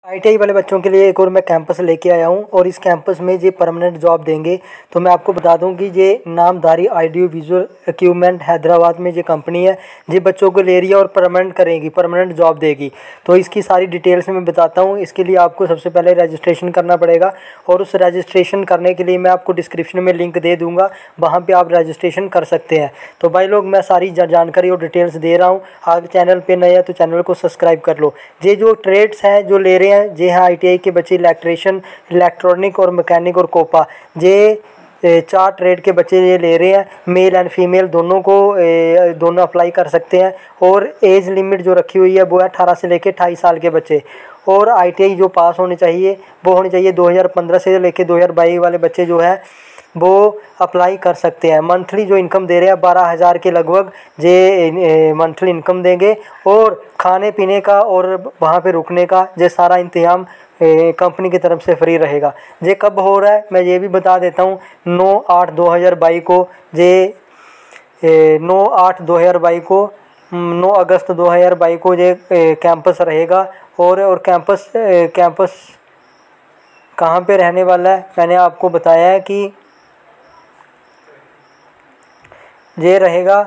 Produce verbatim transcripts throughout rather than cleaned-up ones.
ITI वाले बच्चों के लिए एक और मैं कैंपस लेके आया हूँ और इस कैंपस में ये परमानेंट जॉब देंगे। तो मैं आपको बता दूँ कि ये Namdhari audio visual equipment Hyderabad में ये कंपनी है, ये बच्चों को ले रही है और परमानेंट करेगी, परमानेंट जॉब देगी। तो इसकी सारी डिटेल्स मैं बताता हूँ। इसके लिए आपको सबसे पहले रजिस्ट्रेशन करना पड़ेगा और उस रजिस्ट्रेशन करने के लिए मैं आपको डिस्क्रिप्शन में लिंक दे दूँगा, वहाँ पर आप रजिस्ट्रेशन कर सकते हैं। तो भाई लोग, मैं सारी जानकारी और डिटेल्स दे रहा हूँ। आगे चैनल पर नए हैं तो चैनल को सब्सक्राइब कर लो। ये जो ट्रेड्स हैं जो ले रहे हैं, जी हाँ, आईटीआई के बच्चे इलेक्ट्रिशियन, इलेक्ट्रॉनिक और मैकेनिक और कोपा, ये चार ट्रेड के बच्चे ये ले रहे हैं। मेल एंड फीमेल दोनों को दोनों अप्लाई कर सकते हैं और एज लिमिट जो रखी हुई है वो है अठारह से लेकर अट्ठाईस साल के बच्चे। और आईटीआई जो पास होने चाहिए वो होनी चाहिए दो हज़ार पंद्रह से लेकर दो हज़ार बाईस वाले बच्चे जो है वो अप्लाई कर सकते हैं। मंथली जो इनकम दे रहे हैं बारह हज़ार के लगभग जे मंथली इनकम देंगे और खाने पीने का और वहाँ पे रुकने का ये सारा इंतजाम कंपनी की तरफ से फ्री रहेगा। ये कब हो रहा है मैं ये भी बता देता हूँ। नौ आठ दो हज़ार बाईस को ये नौ आठ दो हज़ार बाईस को नौ अगस्त दो हज़ार बाईस को ये कैंपस रहेगा। और और कैंपस कैंपस कहाँ पे रहने वाला है मैंने आपको बताया है कि ये रहेगा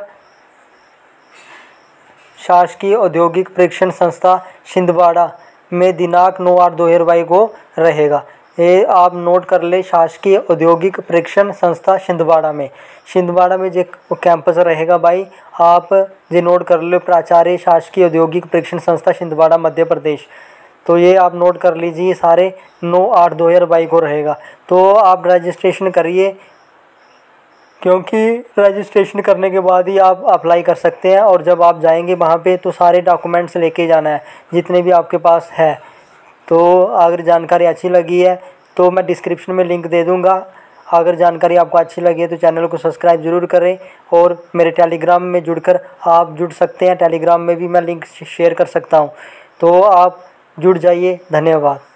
शासकीय औद्योगिक प्रशिक्षण संस्था छिंदवाड़ा में दिनांक नौ आठ दो हज़ार बाईस को रहेगा। ये आप नोट कर ले, शासकीय औद्योगिक प्रशिक्षण संस्था छिंदवाड़ा में छिंदवाड़ा में जो कैंपस रहेगा भाई, आप ये नोट कर लो, प्राचार्य शासकीय औद्योगिक प्रशिक्षण संस्था छिंदवाड़ा मध्य प्रदेश। तो ये आप नोट कर लीजिए, सारे नौ आठ दो हज़ार बाईस को रहेगा। तो आप रजिस्ट्रेशन करिए, क्योंकि रजिस्ट्रेशन करने के बाद ही आप अप्लाई कर सकते हैं। और जब आप जाएंगे वहाँ पे तो सारे डॉक्यूमेंट्स लेके जाना है जितने भी आपके पास है। तो अगर जानकारी अच्छी लगी है तो मैं डिस्क्रिप्शन में लिंक दे दूँगा। अगर जानकारी आपको अच्छी लगी है तो चैनल को सब्सक्राइब ज़रूर करें और मेरे टेलीग्राम में जुड़कर आप जुड़ सकते हैं। टेलीग्राम में भी मैं लिंक शेयर कर सकता हूँ, तो आप जुड़ जाइए। धन्यवाद।